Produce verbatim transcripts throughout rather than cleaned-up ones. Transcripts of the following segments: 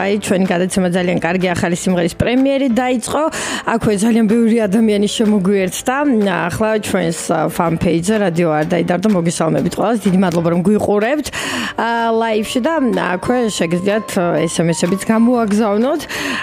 აი ჩვენი გადაცემა ძალიან კარგი ახალი სიმღერის პრემიერი დაიწყო. აქვე ძალიან ბევრი ადამიანი შემოგვიერთდა. ახლა ჩვენს fan page-ზე რადიო არ დაიდარდო მოგესალმებით ყველას. დიდი მადლობა რომ გვიყურებთ live-ში და აქვე შეგიძლიათ ეს em es-ებიც გამოაგზავნოთ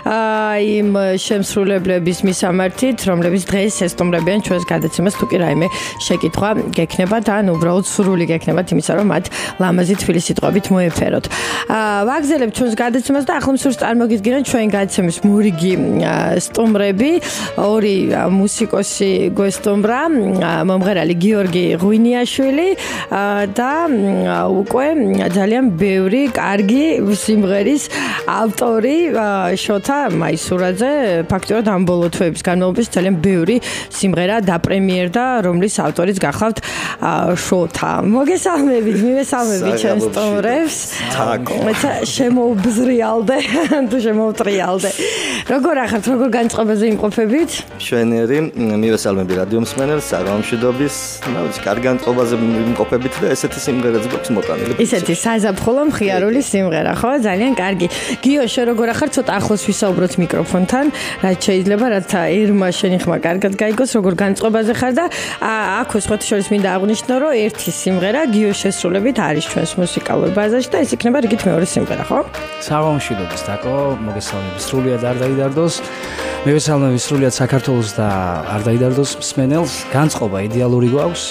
იმ შემსრულებლების მისამართით, რომლებიც დღეს ესტუმრებიან ჩვენს გადაცემას, თუ კი რაიმე შეკითხვა გექნებათ ან უბრალოდ სურვილი გექნებათ იმისა, რომ მათ ლამაზი თბილი სიტყვებით მოეფეროთ. ვაგზელებთ ჩვენს გადაცემას და ახლა მსურს წარმოგიდგენთ ჩვენი გადაცემის მორიგი სტუმრები, ორი მუსიკოსი გვესტუმრა, მომღერალი გიორგი ღვინიაშვილი და უკვე ძალიან ბევრი კარგი სიმღერის ავტორი შოთა მაისურაძე. ფაქტობრივად ამ ბოლო თვეების განმავლობაში ძალიან ბევრი სიმღერა დაპრემიერდა, რომლის ავტორიც გახავთ შოთა. მოგესალმებით, მივესალმებით ჩვენს სტუმრებს. მეცა შემოუბზრიალდე, თუ შემოვტრიალდე. როგორ ახართ, როგორ განწყობაზე იმყოფებით? შვენიერი, მივესალმები რადიო მსმენელს, საგამშვიდობის, რა ვიცი, კარგ განწყობაზე იმყოფებით და ესეთი სიმღერაც გვაქვს მოტანილი. ისეთი საზაფხულო მხიარული სიმღერა, ხო? ძალიან კარგი. გიო, შენ როგორ ახარ? ცოტა ახლოს ვისაუბროთ მიკროფონთან, რაც შეიძლება, რათა ერმა შენი ხმა კარგად გაიგოს, როგორ განწყობაზე ხარ და აქვე სხვათა შორის მინდა აღვნიშნო, რომ ერთი სიმღერა გიოს შესრულებით არის ჩვენს მუსიკალურ ბაზაში და ეს იქნება რიგით მეორე სიმღერა, ხო? საღამოშიდობის დაკო, მოგესალმებით სრულიად არ დაიდარდოს. მივესალმებით სრულიად საქართველოს და არ დაიდარდოს მსმენელს. განწყობა იდეალური გვაქვს.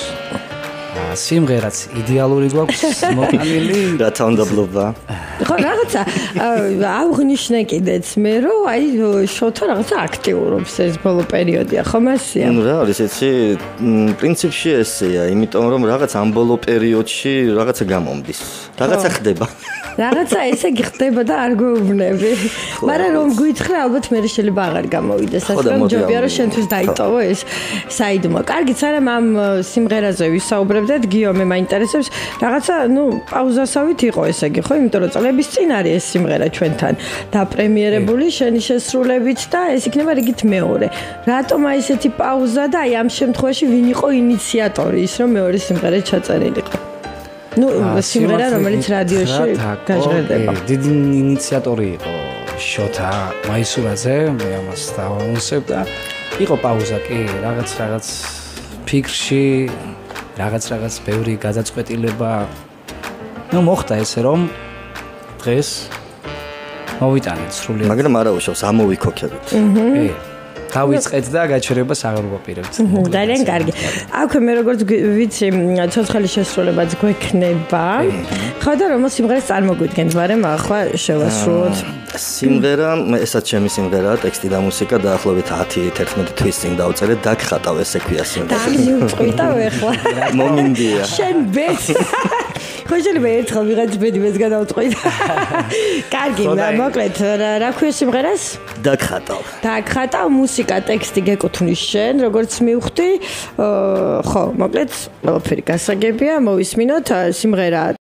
სიმღერაც იდეალური გვაქვს მოტანილი. რა თანდაბლობა. ხო, რაღაცა აღვნიშნე კიდეც მე, რომ აი შოთა რაღაცა აქტიურობს ეს ბოლო პერიოდია, ხო მასია? ნუ რა არის ეცი, პრინციპში ესეა, იმიტომ რომ რაღაც ამ ბოლო პერიოდში რაღაცა გამომდის. რაღაცა ხდება. რაღაცა ესე გიხდება და არ გვეუბნები. მაგრამ რომ გვითხრა, ალბათ მე შეიძლება აღარ გამოვიდეს, ასე რომ ჯობია რომ შენთვის დაიტოვო ეს საიდუმლო. კარგი, სანამ ამ სიმღერაზე ვისაუბრებდეთ, გიო, მე მაინტერესებს, რაღაცა, ნუ, პაუზასავით იყო ესე იგი, ხო? იმიტომ რომ წლების წინ არის ეს სიმღერა ჩვენთან დაპრემიერებული შენი შესრულებით და ეს იქნება რიგით მეორე. რატომ აი ესეთი პაუზა და აი ამ შემთხვევაში ვინ იყო ინიციატორი ის, რომ მეორე სიმღერა ჩაწერილიყო? ნუ სიმღერა რომელიც რადიოში გაჟღერდება. დიდი ინიციატორი იყო შოთა მაისურაძე, მე ამას დავაუნსებ და იყო პაუზა კი, რაღაც რაღაც ფიქრში, რაღაც რაღაც ბევრი გადაწყვეტილება. ნუ მოხდა ესე რომ დღეს მოვიტანეთ სრულიად. მაგრამ არა უშავს ამოვიქოქებით. კი. დავიწყეთ და გაჩერებას აღარ ვაპირებთ. ძალიან კარგი. აქვე მე როგორც ვიცი, ცოცხალი შესრულებაც გვექნება. ხო და რომ სიმღერას წარმოგვიდგენთ, მაგრამ ახლა შევასრულოთ. სიმღერა, ესაც ჩემი სიმღერაა, ტექსტი და მუსიკა დაახლოებით ათი თერთმეტი თვის წინ დავწერე, დაგხატავ ესე ქვია სიმღერა. დავიწყვითავ ახლა. მომინდია. შენ ბეთ. ხო შეიძლება ერთხელ ვიღაც ბედიმეს გადავწყვით. კარგი, მოკლედ, რა ქვია სიმღერას? დაგხატავ. დაგხატავ, მუსიკა, ტექსტი გეკუთვნის შენ, როგორც მივხვდი. ხო, მოკლედ, ყველაფერი გასაგებია, მოვისმინოთ. სიმღერა